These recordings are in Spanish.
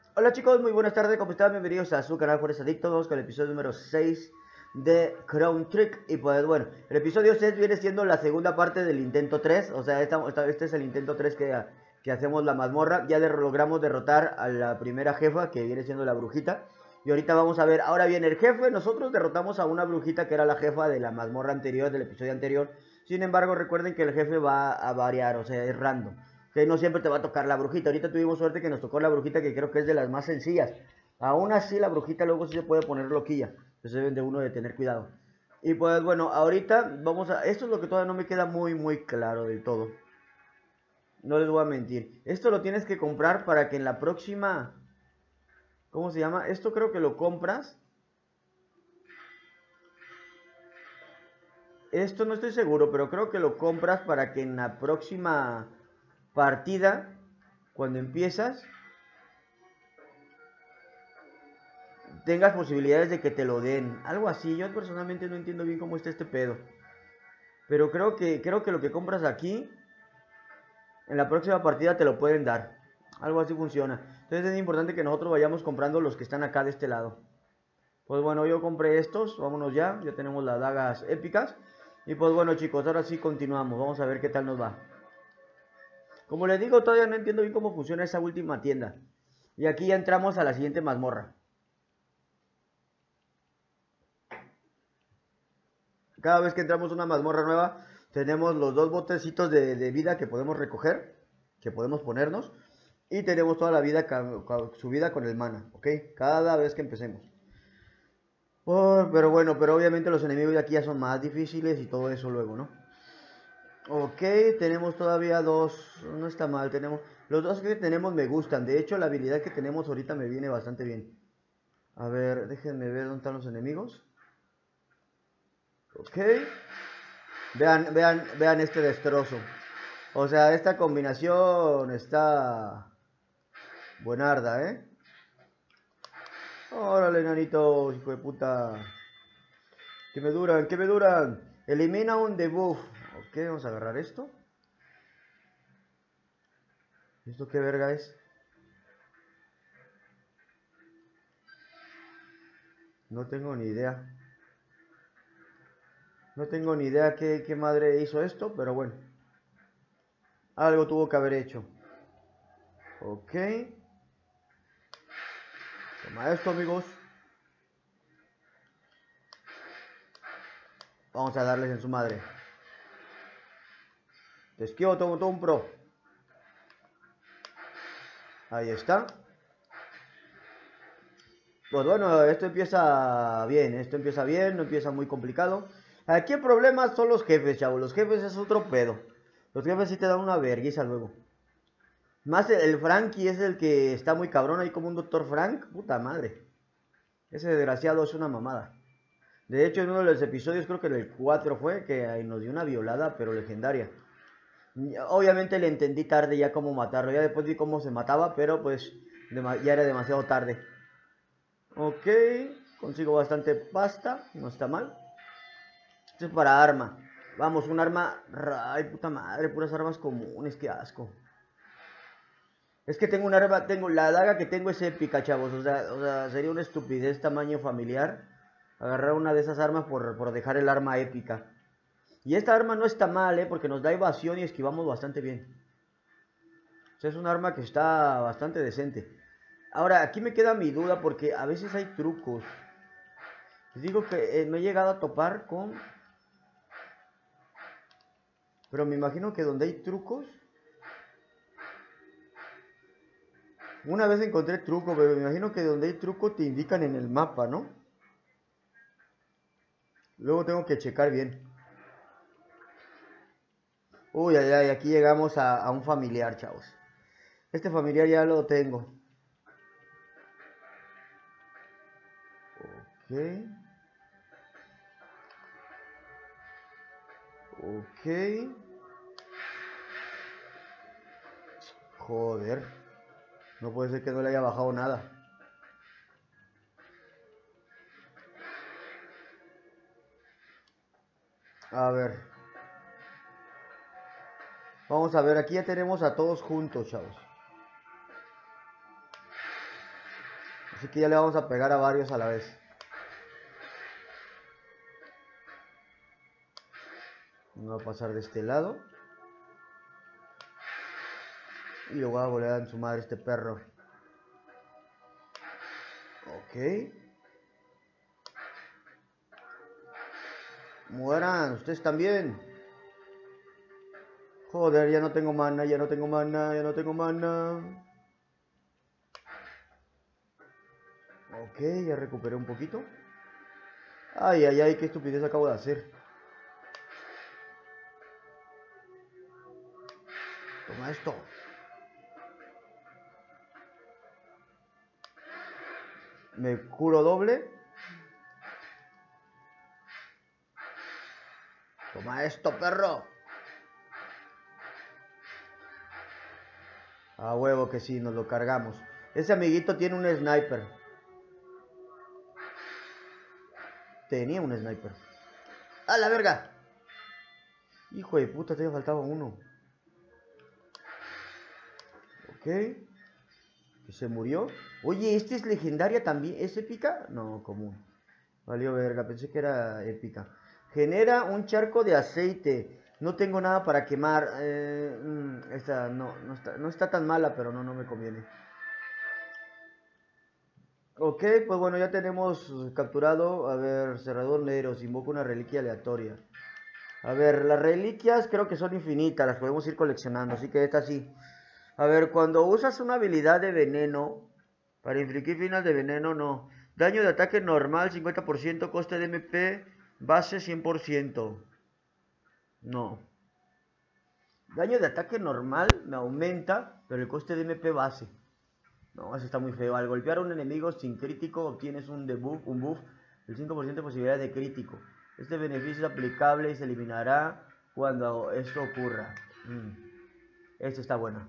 Hola chicos, muy buenas tardes, ¿cómo están? Bienvenidos a su canal Fuerza Adicto. Vamos con el episodio número 6 de Crown Trick. Y pues bueno, el episodio 6 viene siendo la segunda parte del intento 3. O sea, este es el intento 3 que hacemos la mazmorra. Ya logramos derrotar a la primera jefa, que viene siendo la brujita. Y ahorita vamos a ver, ahora viene el jefe. Nosotros derrotamos a una brujita que era la jefa de la mazmorra anterior, del episodio anterior. Sin embargo, recuerden que el jefe va a variar, o sea, es random. Que no siempre te va a tocar la brujita. Ahorita tuvimos suerte que nos tocó la brujita, que creo que es de las más sencillas. Aún así, la brujita luego sí se puede poner loquilla. Entonces deben de uno de tener cuidado. Y pues bueno, ahorita vamos a... Esto es lo que todavía no me queda muy claro del todo. No les voy a mentir. Esto lo tienes que comprar para que en la próxima... ¿Cómo se llama? Esto creo que lo compras. Esto no estoy seguro, pero creo que lo compras para que en la próxima partida, cuando empiezas, tengas posibilidades de que te lo den. Algo así. Yo personalmente no entiendo bien cómo está este pedo. Pero creo que lo que compras aquí, en la próxima partida te lo pueden dar. Algo así funciona. Entonces es importante que nosotros vayamos comprando los que están acá de este lado. Pues bueno, yo compré estos. Vámonos ya. Ya tenemos las dagas épicas. Y pues bueno chicos, ahora sí continuamos. Vamos a ver qué tal nos va. Como les digo, todavía no entiendo bien cómo funciona esa última tienda. Y aquí ya entramos a la siguiente mazmorra. Cada vez que entramos a una mazmorra nueva, tenemos los dos botecitos de vida que podemos recoger, que podemos ponernos, y tenemos toda la vida subida con el mana, ¿ok? Cada vez que empecemos. Pero bueno, pero obviamente los enemigos de aquí ya son más difíciles y todo eso luego, ¿no? Ok, tenemos todavía dos, no está mal, tenemos... Los dos que tenemos me gustan, de hecho la habilidad que tenemos ahorita me viene bastante bien. A ver, déjenme ver dónde están los enemigos. Ok. Vean este destrozo. O sea, esta combinación está buenarda, ¿eh? Órale, nanito, hijo de puta. Que me duran, que me duran. Elimina un debuff. Ok, vamos a agarrar esto. ¿Esto qué verga es? No tengo ni idea. No tengo ni idea qué madre hizo esto, pero bueno. Algo tuvo que haber hecho. Ok. Toma esto, amigos. Vamos a darles en su madre. Te esquivo todo un pro. Ahí está. Pues bueno, esto empieza bien, no empieza muy complicado. Aquí el problema son los jefes, chavos, los jefes es otro pedo. Los jefes sí te dan una vergüenza luego. Más el Frankie es el que está muy cabrón ahí como un Doctor Frank, puta madre. Ese desgraciado es una mamada. De hecho, en uno de los episodios, creo que en el 4 fue, que ahí nos dio una violada, pero legendaria. Obviamente le entendí tarde ya cómo matarlo, ya después vi cómo se mataba, pero pues ya era demasiado tarde. Ok, consigo bastante pasta, no está mal. Esto es para arma. Vamos, un arma... Ay, puta madre, puras armas comunes, qué asco. Es que tengo un arma, la daga que tengo es épica, chavos. O sea, sería una estupidez tamaño familiar agarrar una de esas armas por dejar el arma épica. Y esta arma no está mal, porque nos da evasión y esquivamos bastante bien. O sea, es un arma que está bastante decente. Ahora, aquí me queda mi duda porque a veces hay trucos. Les digo que me he llegado a topar con... Pero me imagino que donde hay trucos... Una vez encontré truco, pero me imagino que donde hay truco te indican en el mapa, ¿no? Luego tengo que checar bien. Uy, ay, ay, aquí llegamos a un familiar, chavos. Este familiar ya lo tengo. Ok. Ok. Joder. No puede ser que no le haya bajado nada. A ver. Vamos a ver, aquí ya tenemos a todos juntos, chavos. Así que ya le vamos a pegar a varios a la vez. Voy a pasar de este lado. Y lo voy a volver a en su madre este perro. Ok. Mueran, ustedes también. Joder, ya no tengo mana, ya no tengo mana, ya no tengo mana. Ok, ya recuperé un poquito. Ay, ay, ay, qué estupidez acabo de hacer. Toma esto. Me curo doble. Toma esto, perro. A huevo que sí, nos lo cargamos. Ese amiguito tiene un sniper. Tenía un sniper. ¡A la verga! Hijo de puta, todavía faltaba uno. Ok. Que se murió. Oye, ¿este es legendaria también? ¿Es épica? No, común. Valió verga, pensé que era épica. Genera un charco de aceite. No tengo nada para quemar. Esta no está tan mala, pero no me conviene. Ok, pues bueno, ya tenemos capturado. A ver, cerrador negro. Se invoca una reliquia aleatoria. A ver, las reliquias creo que son infinitas. Las podemos ir coleccionando. Así que esta sí. A ver, cuando usas una habilidad de veneno. Para infligir final de veneno, no. Daño de ataque normal, 50%. Coste de MP, base 100%. No. Daño de ataque normal me aumenta, pero el coste de MP base. No, eso está muy feo. Al golpear a un enemigo sin crítico, obtienes un buff del 5% de posibilidad de crítico. Este beneficio es aplicable y se eliminará cuando esto ocurra. Esto está bueno.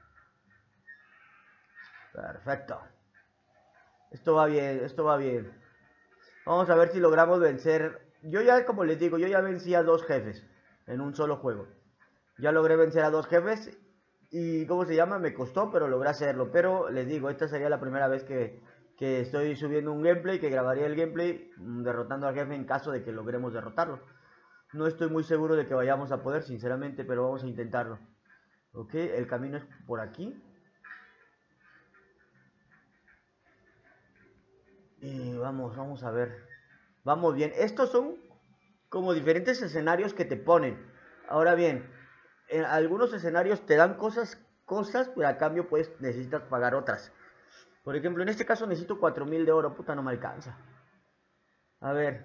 Perfecto. Esto va bien, esto va bien. Vamos a ver si logramos vencer. Yo ya, como les digo, yo ya vencí a 2 jefes en un solo juego. Ya logré vencer a 2 jefes y, ¿cómo se llama? Me costó, pero logré hacerlo. Pero les digo, esta sería la primera vez que estoy subiendo un gameplay, que grabaría el gameplay derrotando al jefe en caso de que logremos derrotarlo. No estoy muy seguro de que vayamos a poder, sinceramente, pero vamos a intentarlo. Ok, el camino es por aquí. Y vamos a ver. Vamos bien. Estos son como diferentes escenarios que te ponen. Ahora bien, en algunos escenarios te dan cosas, pero a cambio pues necesitas pagar otras. Por ejemplo, en este caso necesito 4000 de oro. Puta, no me alcanza. A ver.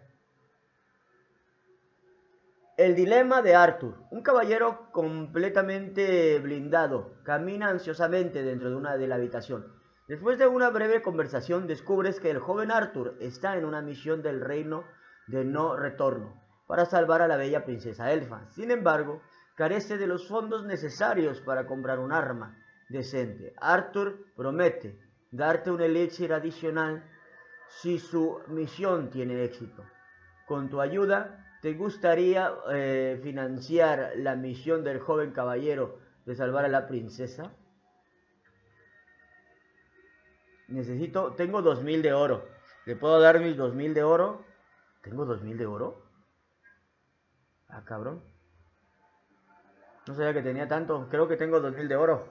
El dilema de Arthur. Un caballero completamente blindado camina ansiosamente dentro de la habitación. Después de una breve conversación, descubres que el joven Arthur está en una misión del reino de no retorno para salvar a la bella princesa elfa. Sin embargo, carece de los fondos necesarios para comprar un arma decente. Arthur promete darte un elixir adicional si su misión tiene éxito. Con tu ayuda, ¿te gustaría financiar la misión del joven caballero de salvar a la princesa? Tengo 2000 de oro. ¿Le puedo dar mis 2000 de oro? ¿Tengo 2000 de oro? Ah, cabrón. No sabía que tenía tanto. Creo que tengo 2000 de oro.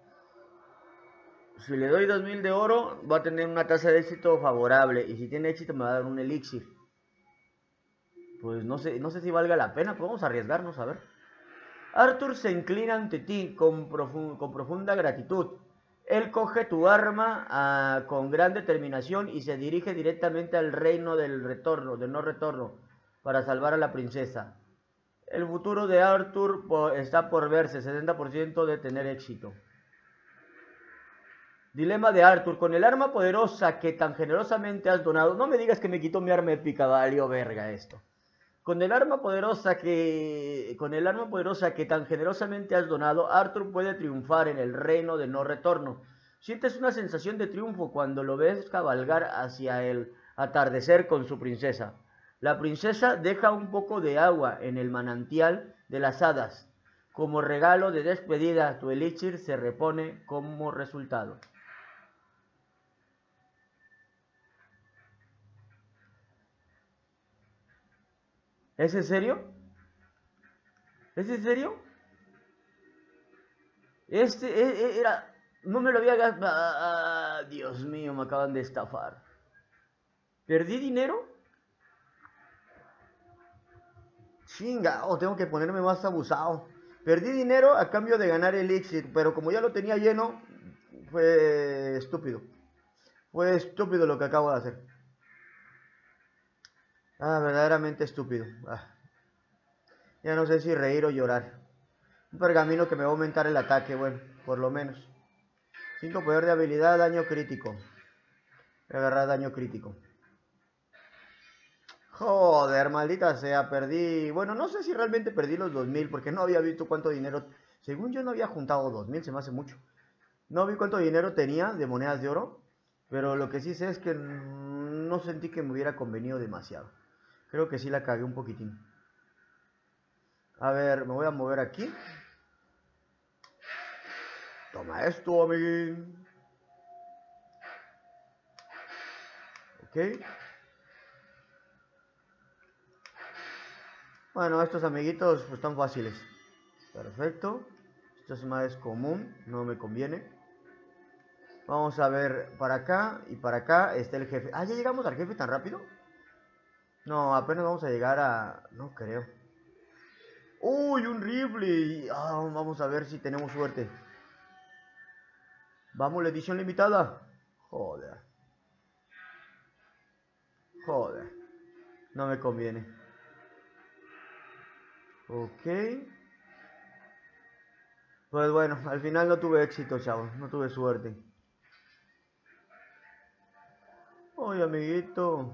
Si le doy 2000 de oro, va a tener una tasa de éxito favorable. Y si tiene éxito, me va a dar un elixir. Pues no sé si valga la pena. Podemos arriesgarnos, a ver. Arthur se inclina ante ti con profunda gratitud. Él coge tu arma con gran determinación y se dirige directamente al reino del no retorno, para salvar a la princesa. El futuro de Arthur está por verse, 70% de tener éxito. Dilema de Arthur. Con el arma poderosa que tan generosamente has donado. No me digas que me quitó mi arma épica, valió verga esto. Con el arma poderosa que tan generosamente has donado, Arthur puede triunfar en el reino de no retorno. Sientes una sensación de triunfo cuando lo ves cabalgar hacia el atardecer con su princesa. La princesa deja un poco de agua en el manantial de las hadas. Como regalo de despedida, tu elixir se repone como resultado. ¿Es en serio? ¿Es en serio? Era... No me lo había gastado. Dios mío, me acaban de estafar. ¿Perdí dinero? Chinga, tengo que ponerme más abusado. Perdí dinero a cambio de ganar elixir, pero como ya lo tenía lleno, fue estúpido. Fue estúpido lo que acabo de hacer. Verdaderamente estúpido. Ya no sé si reír o llorar. Un pergamino que me va a aumentar el ataque, bueno, por lo menos. 5 poder de habilidad, daño crítico. Voy a agarrar daño crítico. Joder, maldita sea, perdí. Bueno, no sé si realmente perdí los 2000, porque no había visto cuánto dinero. Según yo no había juntado 2000, se me hace mucho. No vi cuánto dinero tenía de monedas de oro. Pero lo que sí sé es que no sentí que me hubiera convenido demasiado. Creo que sí la cagué un poquitín. A ver, me voy a mover aquí. Toma esto, amiguín. Ok. Bueno, estos amiguitos pues están fáciles. Perfecto. Esto es más común, no me conviene. Vamos a ver para acá y para acá está el jefe. ¿Ya llegamos al jefe tan rápido? No, apenas vamos a llegar a... No creo. ¡Uy, un rifle! Vamos a ver si tenemos suerte. Vamos, la edición limitada. Joder. Joder. No me conviene. Ok. Pues bueno, al final no tuve éxito, chavos. No tuve suerte. Oye, amiguito.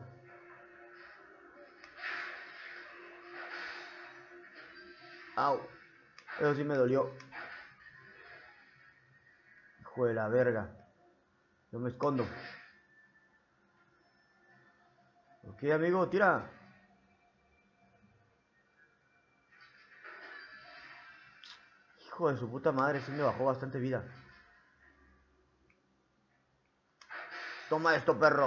Au. Eso sí me dolió. Hijo de la verga. Yo me escondo. Ok, amigo, tira. Hijo de su puta madre, sí me bajó bastante vida. Toma esto, perro.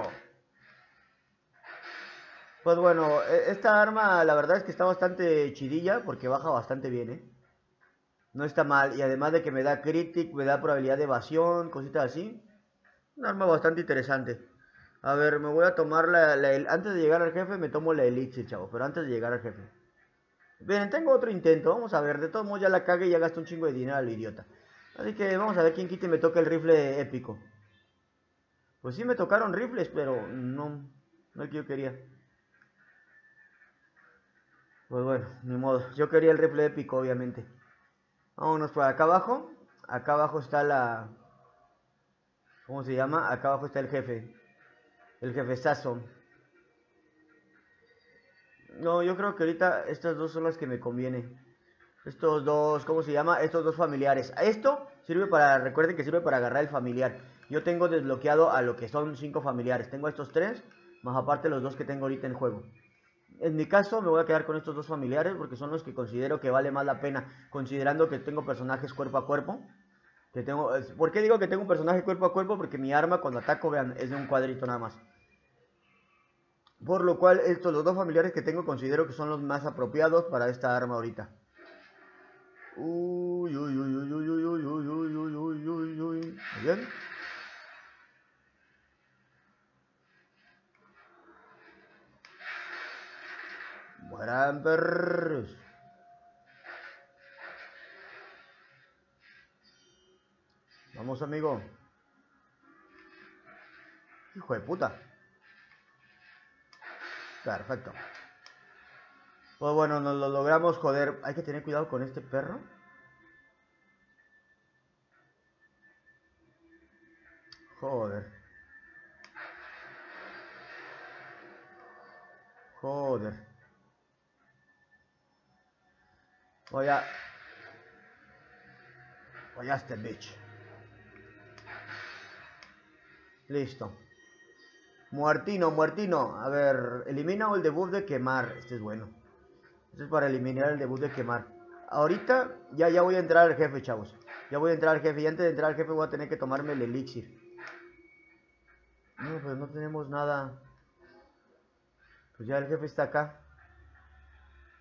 Pues bueno, esta arma la verdad es que está bastante chidilla porque baja bastante bien, ¿eh? No está mal. Y además de que me da crític, me da probabilidad de evasión, cositas así. Un arma bastante interesante. A ver, me voy a tomar antes de llegar al jefe me tomo la elixir, chavo. Pero antes de llegar al jefe. Bien, tengo otro intento. Vamos a ver. De todos modos ya la cagué y ya gasté un chingo de dinero al idiota. Así que vamos a ver quién quita y me toca el rifle épico. Pues sí me tocaron rifles, pero no el que yo quería. Pues bueno, ni modo. Yo quería el rifle épico, obviamente. Vámonos por acá abajo. Acá abajo está la... ¿Cómo se llama? Acá abajo está el jefe. El jefezazo. No, yo creo que ahorita estas dos son las que me conviene. Estos dos, ¿cómo se llama? Estos dos familiares. Esto sirve para, recuerden que sirve para agarrar el familiar. Yo tengo desbloqueado a lo que son 5 familiares. Tengo estos 3, más aparte los 2 que tengo ahorita en juego. En mi caso me voy a quedar con estos 2 familiares porque son los que considero que vale más la pena. Considerando que tengo personajes cuerpo a cuerpo. ¿Por qué digo que tengo un personaje cuerpo a cuerpo? Porque mi arma cuando ataco, vean, es de un cuadrito nada más. Por lo cual los 2 familiares que tengo considero que son los más apropiados para esta arma ahorita. Uy, uy, uy, uy, uy, uy, uy, uy, uy, uy, uy, uy, uy. Muy bien. Mueran perros. Vamos, amigo. Hijo de puta. Perfecto. Pues bueno, nos lo logramos, joder. Hay que tener cuidado con este perro. Joder. Joder. Voy a este bitch. Listo. Muertino, muertino. A ver, elimina el debuff de quemar. Este es bueno. Este es para eliminar el debuff de quemar. Ahorita ya voy a entrar al jefe, chavos. Ya voy a entrar al jefe. Y antes de entrar al jefe voy a tener que tomarme el elixir. No, pues no tenemos nada. Pues ya el jefe está acá.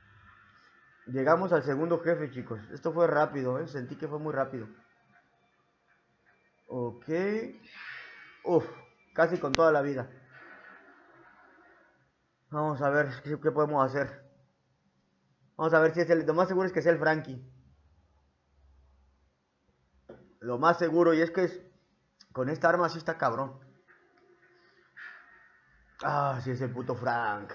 Llegamos al segundo jefe, chicos. Esto fue rápido, ¿eh? Sentí que fue muy rápido. Ok. Uf, casi con toda la vida. Vamos a ver qué podemos hacer. Vamos a ver si es el... Lo más seguro es que sea el Frankie. Lo más seguro, y es que con esta arma sí está cabrón. Ah, sí es el puto Frank.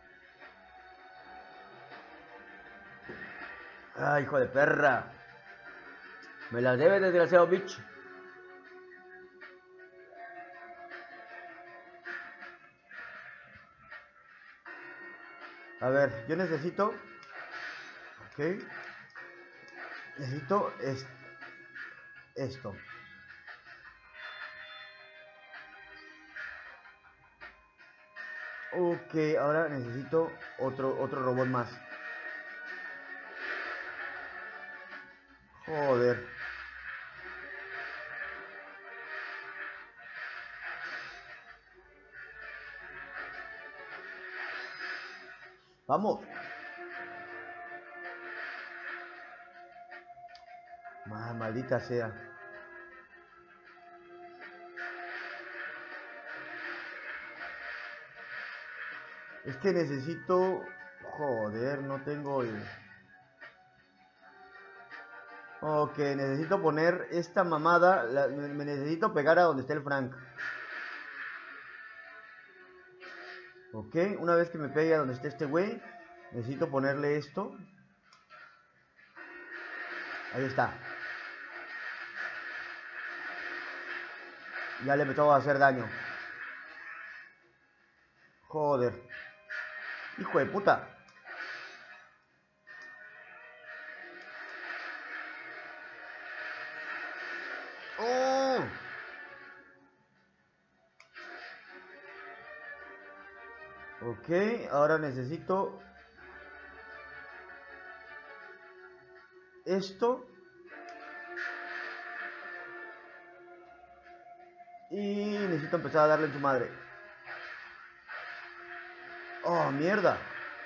Ah, hijo de perra. Me la debe, desgraciado bitch. A ver, yo necesito... Ok. Necesito esto. Ok, ahora necesito otro robot más. Joder. Vamos. Maldita sea. Es que necesito... Joder, no tengo el... Ok, necesito poner esta mamada. Me necesito pegar a donde esté el Frank. Ok, una vez que me pegue a donde esté este güey, necesito ponerle esto. Ahí está. Ya le empezó a hacer daño. Joder. Hijo de puta. ¡Oh! Ok, ahora necesito esto. Y necesito empezar a darle en su madre. Oh, mierda.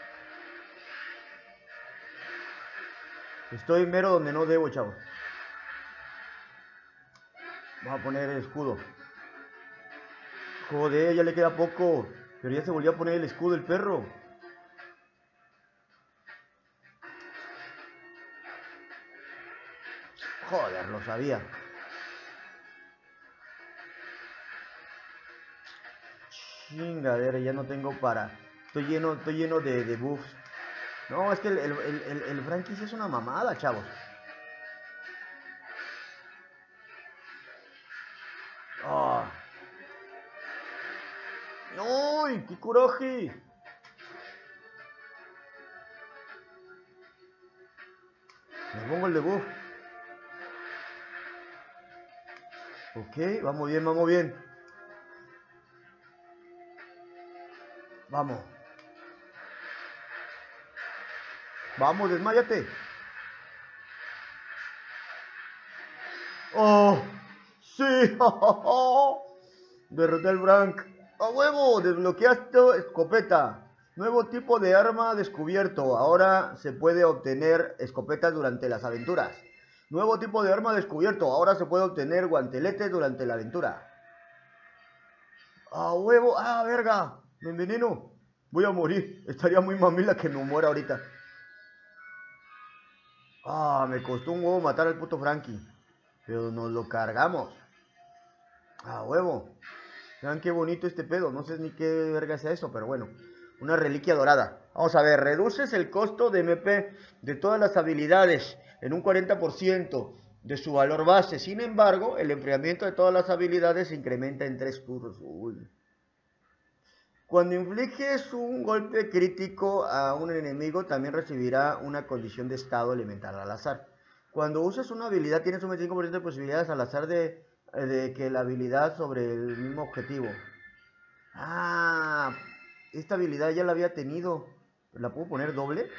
Estoy mero donde no debo, chavo. Vamos a poner el escudo. Joder, ya le queda poco. Pero ya se volvió a poner el escudo el perro. Joder, lo sabía. Chingadera, ya no tengo para... Estoy lleno de buffs. No, es que el Frankie sí es una mamada, chavos. Oh. ¡Ay, qué coraje! Me pongo el de buff. Ok, vamos bien, vamos bien. Vamos. Vamos, desmayate. ¡Oh! ¡Sí! Derroté al Frank. ¡A huevo! Desbloqueaste escopeta. Nuevo tipo de arma descubierto. Ahora se puede obtener escopetas durante las aventuras. Nuevo tipo de arma descubierto. Ahora se puede obtener guanteletes durante la aventura. ¡A huevo! ¡Ah, verga! Me enveneno. Voy a morir. Estaría muy mamila que me muera ahorita. Ah, me costó un huevo matar al puto Frankie. Pero nos lo cargamos. ¡A huevo! Vean qué bonito este pedo. No sé ni qué verga sea eso, pero bueno. Una reliquia dorada. Vamos a ver. Reduces el costo de MP de todas las habilidades en un 40% de su valor base. Sin embargo, el enfriamiento de todas las habilidades se incrementa en 3 turnos. Uy. Cuando infliges un golpe crítico a un enemigo, también recibirá una condición de estado elemental al azar. Cuando usas una habilidad, tienes un 25% de posibilidades al azar de que la habilidad sobre el mismo objetivo. Ah, esta habilidad ya la había tenido. ¿La puedo poner doble?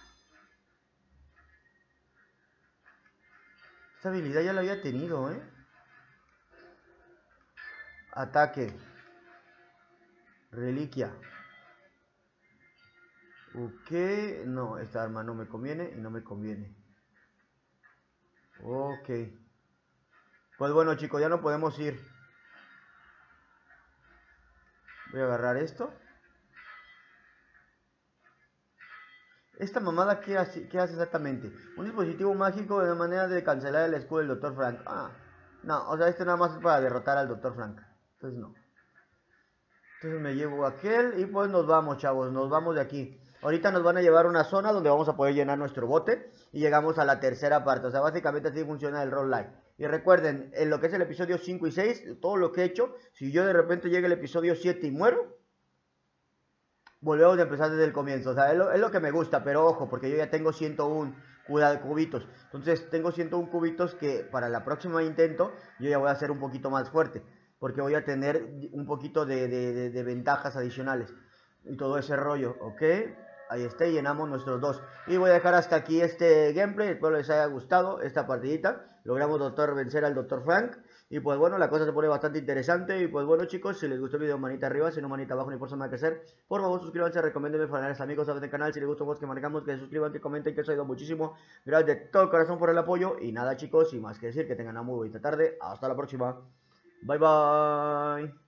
Esta habilidad ya la había tenido, ¿eh? Ataque. Reliquia. Ok, no, esta arma no me conviene y no me conviene. Ok. Pues bueno, chicos, ya no podemos ir. Voy a agarrar esto. Esta mamada, ¿qué hace exactamente? Un dispositivo mágico de una manera de cancelar el escudo del Dr. Frank. Ah, no, o sea, este nada más es para derrotar al Dr. Frank. Entonces no. Entonces me llevo aquel y pues nos vamos, chavos, nos vamos de aquí. Ahorita nos van a llevar a una zona donde vamos a poder llenar nuestro bote y llegamos a la tercera parte. O sea, básicamente así funciona el roll light. Y recuerden, en lo que es el episodio 5 y 6, todo lo que he hecho, si yo de repente llegue al episodio 7 y muero, volvemos a empezar desde el comienzo. O sea, es lo que me gusta, pero ojo, porque yo ya tengo 101 cubitos. Entonces tengo 101 cubitos que para la próxima intento yo ya voy a ser un poquito más fuerte. Porque voy a tener un poquito de ventajas adicionales. Y todo ese rollo, ¿ok? Ahí está, llenamos nuestros dos. Y voy a dejar hasta aquí este gameplay. Espero les haya gustado esta partidita. Logramos vencer al Dr. Frank. Y pues bueno, la cosa se pone bastante interesante. Y pues bueno, chicos, si les gustó el video, manita arriba. Si no, manita abajo, ni por nada que hacer. Por favor, suscríbanse, recomiéndenme para los amigos del canal. Si les gustó vos que manejamos, que se suscriban, que comenten, que os ha ido muchísimo. Gracias de todo corazón por el apoyo. Y nada, chicos, sin más que decir, que tengan una muy bonita tarde. Hasta la próxima. Bye, bye.